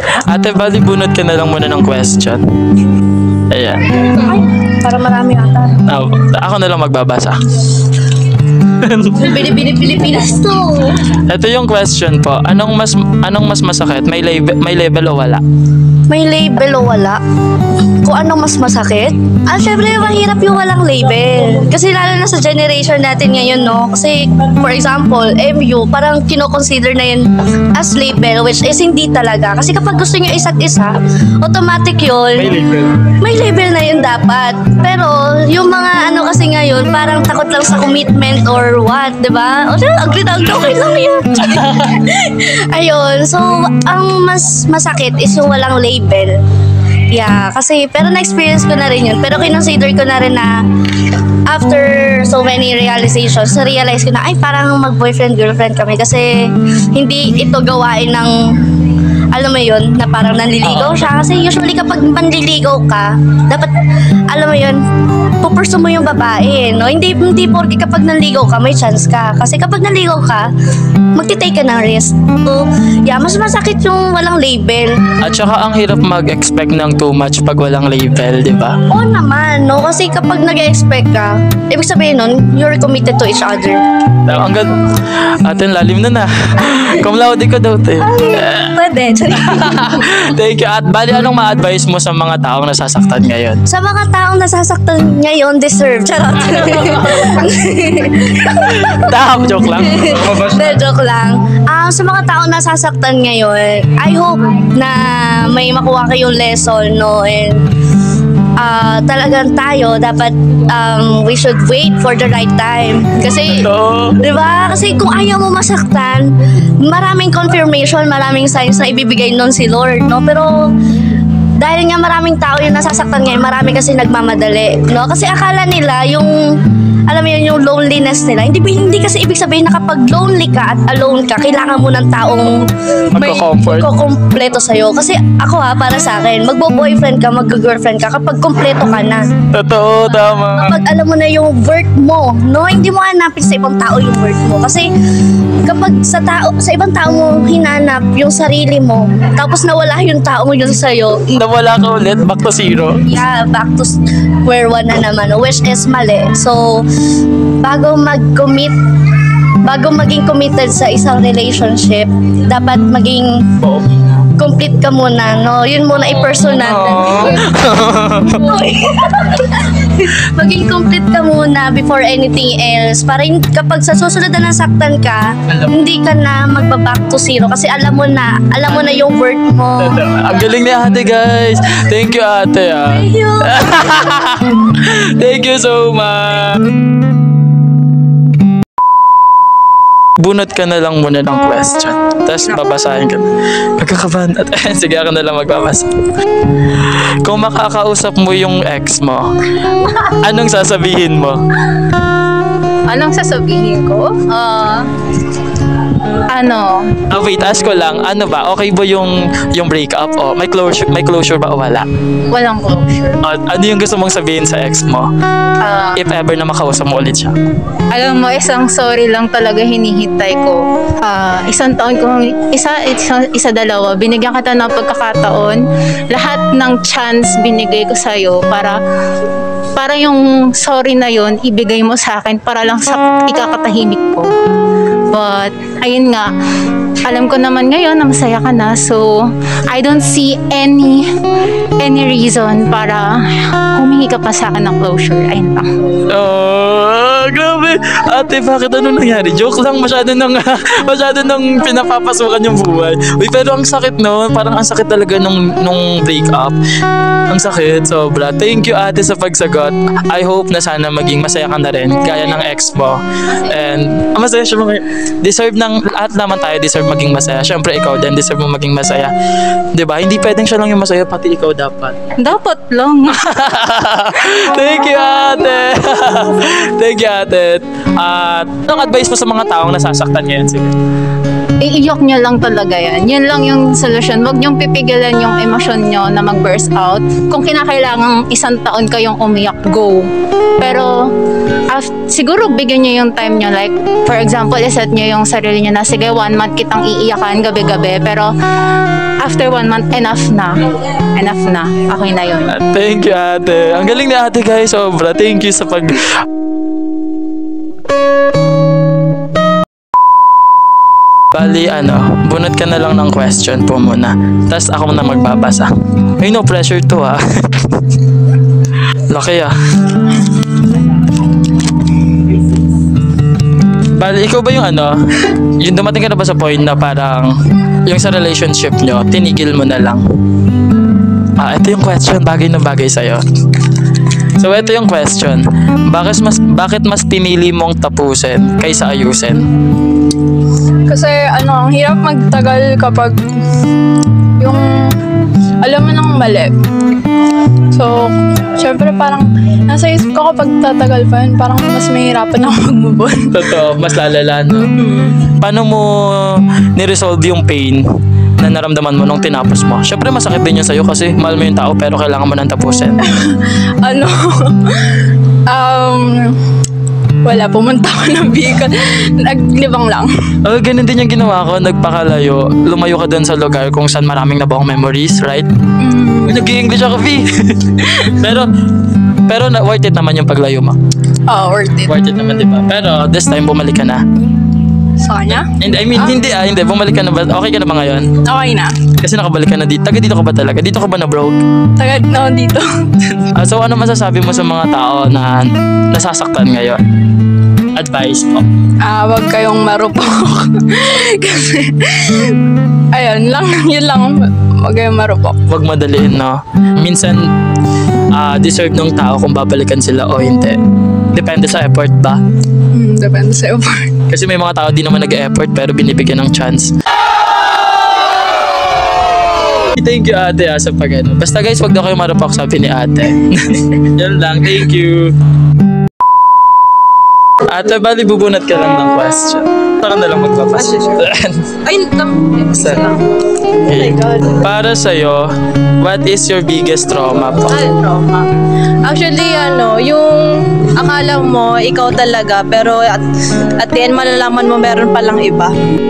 Ate, bali bunot ka na lang muna ng question. Ayan. Ay, para marami ata. Ako na lang magbabasa. Bili Pilipinas to. Ito yung question po. Anong mas masakit? May label o wala? May label o wala? Kung anong mas masakit? Syempre, mahirap yung walang label. Kasi lalo na sa generation natin ngayon, no? Kasi, for example, MU, parang kino-consider na yun as label, which is hindi talaga. Kasi kapag gusto nyo isa't isa, automatic yun. May label. May label na yun dapat. Pero, yung mga ano kasi ngayon, parang takot lang sa commitment or what, di ba? O, okay lang yun. Ayun. So, ang mas masakit is yung walang label. Yeah, kasi, pero na-experience ko na rin yun. Pero kinonsider ko na rin na after so many realizations, na-realize ko na, ay, parang mag-boyfriend-girlfriend kami. Kasi, hindi ito gawain ng, alam mo yun, na parang nanliligaw siya. Kasi usually kapag manliligaw ka, dapat, alam mo yun, pupurso mo yung babae, no? Hindi porke kapag nanligaw ka, may chance ka. Kasi kapag nanligaw ka, magti-take ka ng risk. So, yeah, mas masakit yung walang label. At saka ang hirap mag-expect ng too much pag walang label, di ba? Oo naman, no? Kasi kapag nag-expect ka, ibig sabihin nun, you're committed to each other. Ang atin lalim na. Cum laude ko daw, te. Pwede. Thank you. At bali, anong ma-advise mo sa mga taong nasasaktan ngayon? Sa mga taong nasasaktan ngayon, deserve. Charot. Joke lang. Joke lang. Sa mga taong nasasaktan ngayon, I hope na may makuha kayong lesson, no? And talagang tayo dapat we should wait for the right time. Kasi, di ba? Kasi kung ayaw mo masaktan, maraming confirmation, maraming signs na ibibigay nun si Lord, no? Pero dahil nga maraming tao yung nasasaktan ngayon, marami kasi nagmamadali, no? Kasi akala nila yung, alam mo yun, yung loneliness nila. Hindi kasi ibig sabihin na kapag lonely ka at alone ka, kailangan mo ng taong may kukumpleto sa'yo. Kasi ako para sa akin, magbo-boyfriend ka, mag-girlfriend ka kapag kumpleto ka na. Totoo, tama. Kapag alam mo na yung worth mo, no? Hindi mo hanapin sa ibang tao yung worth mo. Kasi kapag sa ibang tao mo hinanap yung sarili mo, tapos nawala yung tao mo yun sa'yo, nawala ka ulit, back to zero. Yeah, back to square one na naman, which is mali. So, bago maging committed sa isang relationship, dapat maging complete ka muna, no? Yun muna i-person natin. Maging complete ka muna before anything else. Para kapag sa susunod na nasaktan ka, hindi ka na magba-back to zero kasi alam mo na yung worth mo. Ang galing ni ate, guys. Thank you, ate. Thank you. Thank you so much. Bunot ka na lang muna ng question. Tapos babasahin ka. Pagkakabahan. Sige, ako na lang magbabasa. Kung makakausap mo yung ex mo, anong sasabihin mo? Anong sasabihin ko? Wait, ask ko lang, ano ba? Okay ba yung breakup? O may closure ba o wala? Walang closure. Ano yung gusto mong sabihin sa ex mo? If ever na makausap mo ulit siya. Alam mo, isang sorry lang talaga hinihintay ko. Isang taon ko, dalawa, binigyan kita ng pagkakataon. Lahat ng chance binigay ko sa'yo para yung sorry na yon ibigay mo sa akin para lang sa ikakatahimik ko. But, ayun nga, alam ko naman ngayon na masaya ka na, so I don't see any reason para humingi ka pa sa akin ng closure. Ayun lang. Grabe. Ate, bakit ano nangyari? Joke lang, masyado nang pinapapasukan yung buhay. Uy, pero ang sakit no, parang ang sakit talaga nung breakup. Ang sakit, sobra. Thank you, ate, sa pagsagot. I hope na sana maging masaya ka na rin, gaya ng ex mo. And masaya siya deserve lahat naman tayo deserve maging masaya. Syempre ikaw din deserve mo maging masaya. 'Di ba? Hindi pwedeng siya lang yung masaya, pati ikaw dapat. Dapat lang. Thank you, ate. Thank you, ate. Anong advice mo sa mga taong nasasaktan ngayon? Sige. iiyok nyo lang talaga yan. Yan lang yung solusyon. Huwag nyong pipigilan yung emosyon nyo na mag-burst out. Kung kinakailangan 1 taon kayong umiyak, go. Pero siguro bigyan nyo yung time nyo. Like, for example, iset nyo yung sarili nyo na, sige, 1 month kitang iiyakan gabi-gabi. Pero after 1 month, enough na. Enough na. Okay na yun. Thank you, ate. Ang galing ni ate, guys. Sobra. Thank you sa Bali, bunot ka na lang ng question po muna. Tapos ako na magbabasa. Ay, no pressure to, ha. Laki, ah. Bali, ikaw ba yung yung dumating ka na ba sa point na parang yung sa relationship nyo, tinigil mo na lang? Ito yung question, bagay na bagay sa'yo. So, ito yung question. Bakit mas pinili mong tapusin kaysa ayusin? Kasi ang hirap magtagal kapag yung alam mo nang mali. So, syempre parang nasa isip ko kapag tatagal pa yun, parang mas mahirapan ako mag-move on. Totoo, mas lalala, no? Paano mo ni-resolve yung pain na naramdaman mo nung tinapos mo? Syempre masakit din yun sa'yo kasi mahal mo yung tao pero kailangan mo nang tapusin. Wala, pumunta ako ng Bicol. Naglibang lang. Ganun din yung ginawa ko. Nagpakalayo. Lumayo ka dun sa lugar kung saan maraming nabuong memories, right? Nag-i-English ako, V. pero worth it naman yung paglayo mo. Oo, worth it. Worth it naman, di ba? Pero this time, bumalik ka na. Sa kanya? Hindi. Bumalik ka na ba? Okay ka na ba ngayon? Okay na. Kasi nakabalik ka na dito. Taga dito ka ba talaga? Dito ka ba na broke? Tagad na dito. So ano masasabi mo sa mga tao na nasasaktan ngayon? Advice po. Wag kayong marupok. Kasi, yun lang. Wag kayong marupok. Wag madaliin, no? Minsan, deserve ng tao kung babalikan sila o hindi. Depende sa effort ba? Depende sa effort. Kasi may mga tao di naman nag-e-effort pero binibigyan ng chance. Thank you, ate, sa pag-ano. Basta guys, wag daw kayo marupok, sabi ni ate. Yan lang, thank you. Ate, bali bubunot ka lang ng question. Saka na lang magpapasya. Ay, isa lang. Okay. Para sa'yo, what is your biggest trauma po? Trauma. Actually, yung akala mo, ikaw talaga, pero at the end, malalaman mo meron palang iba.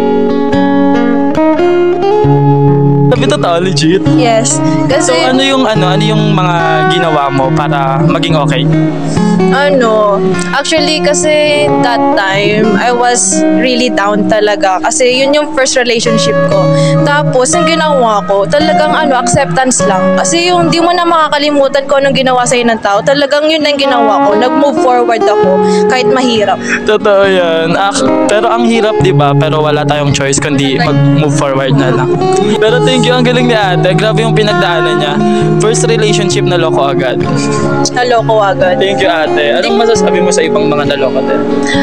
Sabi totoo, legit? Yes. So, Kasi, ano yung mga ginawa mo para maging okay? actually, kasi that time, I was really down talaga. Kasi yun yung first relationship ko. Tapos, yung ginawa ko, talagang acceptance lang. Kasi yung di mo na makakalimutan ko anong ginawa sa'yo ng tao, talagang yun ang ginawa ko. Nag-move forward ako, kahit mahirap. Totoo yan. Pero ang hirap, di ba? Pero wala tayong choice kundi mag-move forward na lang. Pero thank you, ang galing ni ate. Grabe yung pinagdaanan niya. First relationship na loko agad. Naloko agad. Thank you, ate. Anong masasabi mo sa ibang mga naloko din?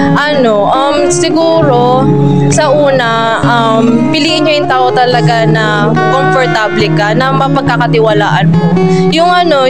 Siguro, sa una, piliin nyo yung tao talaga na komportable ka, na mapagkakatiwalaan mo. Yung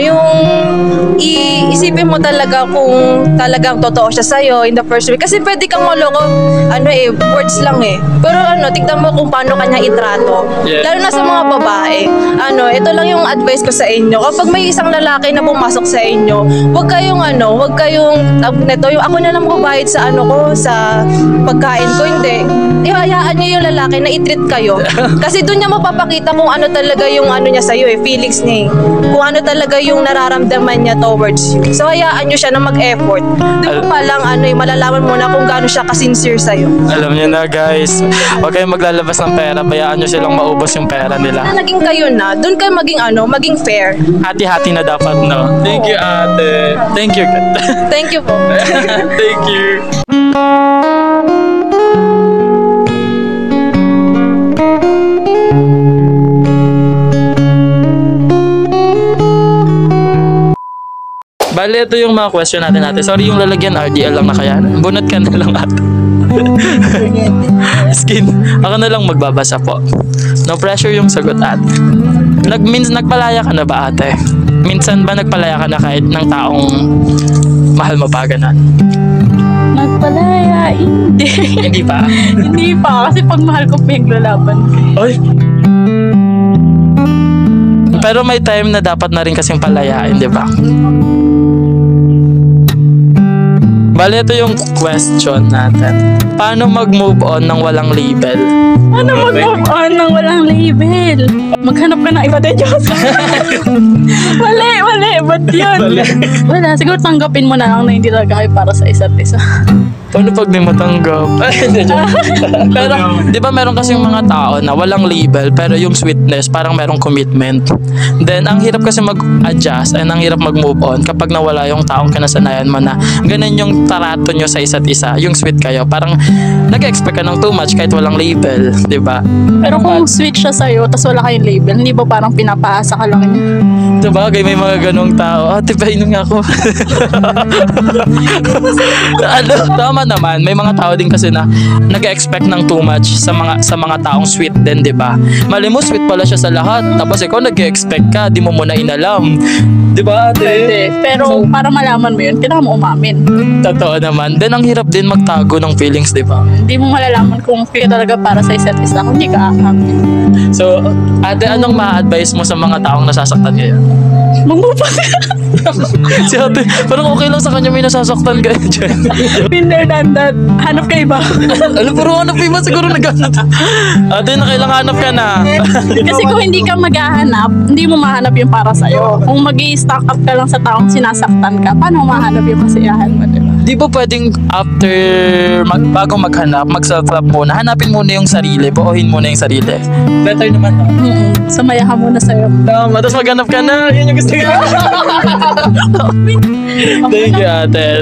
isipin mo talaga kung talagang totoo siya sa'yo in the first week. Kasi pwede kang maloko, words lang eh. Pero tignan mo kung paano kanya itrato. Yeah. Lalo na sa mga babae. Ito lang yung advice ko sa inyo. Kapag may isang lalaki na pumasok sa inyo, wag kayong ako na lang magbabayad sa sa pagkain ko. Hindi. Ihayaan niyo yung lalaki na i-treat kayo. Kasi doon niya mapapakita kung ano talaga yung niya sa'yo feelings niya kung ano talaga yung nararamdaman niya towards you. So hayaan niyo siya na mag-effort. Doon pa lang malalaman mo na kung gaano siya ka-sincere sa'yo. Alam niyo na guys, huwag kayong maglalabas ng pera, bayaan niyo silang maubos yung pera nila. Naging kayo na, doon kayo maging fair. Hati-hati na dapat, no? Thank you, ate. Thank you. Thank you po. Thank you. Bale, ito yung mga question natin. Sorry, yung lalagyan RDL lang na kaya. Bunot ka na lang ate. Skin. Ako na lang magbabasa po. No pressure yung sagot ate. Nagpalaya ka na ba ate? Minsan ba nagpalaya ka na kahit ng taong mahal mo pa ganon? Nagpalaya, hindi. Hindi pa? Hindi pa, kasi pag mahal ko pinaglalaban. Oy. Pero may time na dapat na rin kasing palayain, di ba? Bale, ito yung question natin. Paano mag-move on ng walang label? Ano mag-move on ng walang label? Maghanap ka ng iba de Diyos. Mali. Ba't yun? Wala, siguro tanggapin mo na lang na hindi talaga kayo para sa isa't isa. Paano pag di matanggap? Pero, di ba meron kasing mga tao na walang label pero yung sweetness parang merong commitment. Then, ang hirap kasi mag-adjust and ang hirap mag-move on kapag nawala yung taong kinasanayan mo na ganun yung tarato nyo sa isa't isa, yung sweet kayo. Parang nag-expect ka ng too much kahit walang label, di ba? Pero kung sweet siya sa'yo, tas wala kayong label, hindi ba parang pinapaasa ka lang niya? Diba? Kaya may mga ganong tao. Diba inom nga ako? Ano? Tama naman. May mga tao din kasi na nag-expect ng too much sa mga taong sweet din, diba? Mali mo, sweet pala siya sa lahat. Tapos ikaw nag-expect ka, di mo muna inalam. Diba, ate? Hindi. Pero para malaman mo yun, kailangan mo umamin. Totoo naman. Then ang hirap din magtago ng feelings, diba? Hindi mo malalaman kung kayo talaga para sa isa't isa kung hindi ka aamin. So, ate, anong ma-advise mo sa mga taong nasasaktan ngayon? Magmupa Si ate, parang okay lang sa kanya may nasasaktan ka dyan. Binder than that. Hanap ka iba. Alam, puro hanap iba siguro naghanap. Ate, na kailangan hanap ka na. Kasi kung hindi ka maghahanap, hindi mo mahanap yung para sa'yo. Kung mag-i-stock up ka lang sa taong sinasaktan ka, paano mo mahanap yung kasiyahan mo, diba? Di ba pwedeng after, bago maghanap, mag-self-love muna, hanapin muna yung sarili, buuhin muna yung sarili. Better naman. Sumaya ka muna sa'yo. Tama, tapos maghanap ka na. Yun yung gusto ko. Thank you, ate.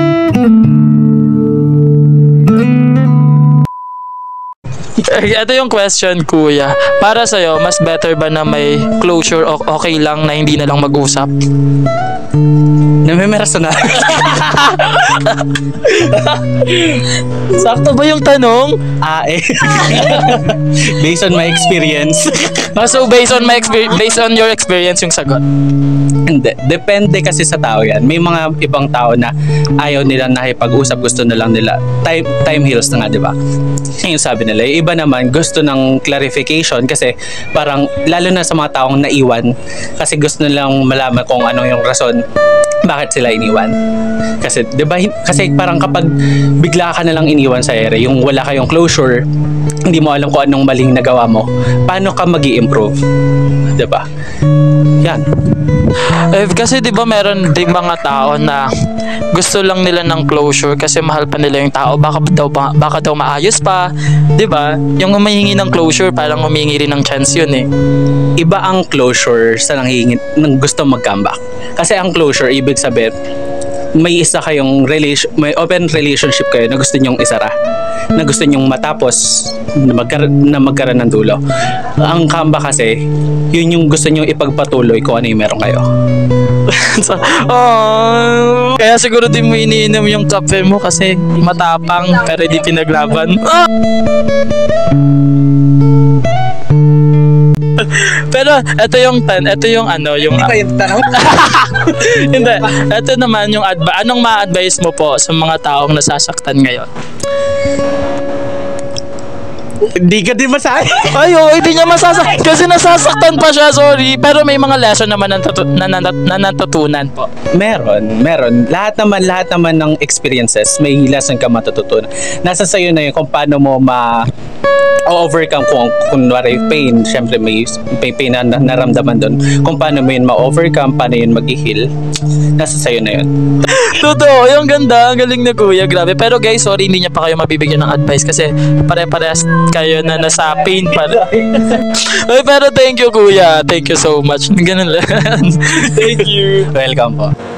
Ito yung question, kuya. Para sa'yo, mas better ba na may closure o okay lang na hindi na lang mag-usap? Namimeraso na. Sakto ba yung tanong? Based on my experience. So based on your experience yung sagot. Hindi. Depende kasi sa tao yan. May mga ibang tao na ayaw nila nakipag-usap, gusto na lang nila. Time heals na nga, di ba? Yung sabi nila. Yung iba naman, gusto ng clarification kasi parang, lalo na sa mga taong naiwan, kasi gusto nilang malaman kung ano yung rason bakit sila iniwan. Kasi, di ba, kasi parang kapag bigla ka na lang iniwan sa ere, yung wala kayong closure, hindi mo alam kung anong maling nagawa mo, paano ka mag-i-improve? Di ba? Yan. Kasi 'di ba meron ding mga tao na gusto lang nila ng closure kasi mahal pa nila yung tao, baka daw maayos pa, 'di ba? Yung humihingi ng closure parang humihingi rin ng chance yun eh. Iba ang closure sa nanghihingi ng gusto mag-comeback. Kasi ang closure ibig sabihin may isa kayong may open relationship kayo na gusto nyong isara, na gusto nyong matapos, na magkaroon ng dulo. Ang comeback kasi, yun yung gusto nyong ipagpatuloy kung ano yung meron kayo. Kaya siguro di mo iniinom yung kape mo kasi matapang pero di pinaglaban. Pero ito yung tanong? Hindi. Ito naman yung anong ma-advise mo po sa mga taong nasasaktan ngayon? Hindi ka din masahe. Hindi niya masasaktan kasi nasasaktan pa siya, sorry. Pero may mga lesson naman na natutunan po. Meron. Lahat naman ng experiences, may lesson ka matututunan. Nasa sayo na yun kung paano mo overcome kung kunwari pain, syempre may pain na naramdaman doon. Kung paano mo yun ma-overcome, paano yun mag-heal, nasa sayo na yun. Totoo, yung ganda, ang galing na kuya, grabe. Pero guys, sorry, hindi niya pa kayo mabibigyan ng advice kasi pare-parehas kayo na nasa pain pa. Ay, pero thank you kuya, thank you so much. Ganun lang. Thank you. Welcome po.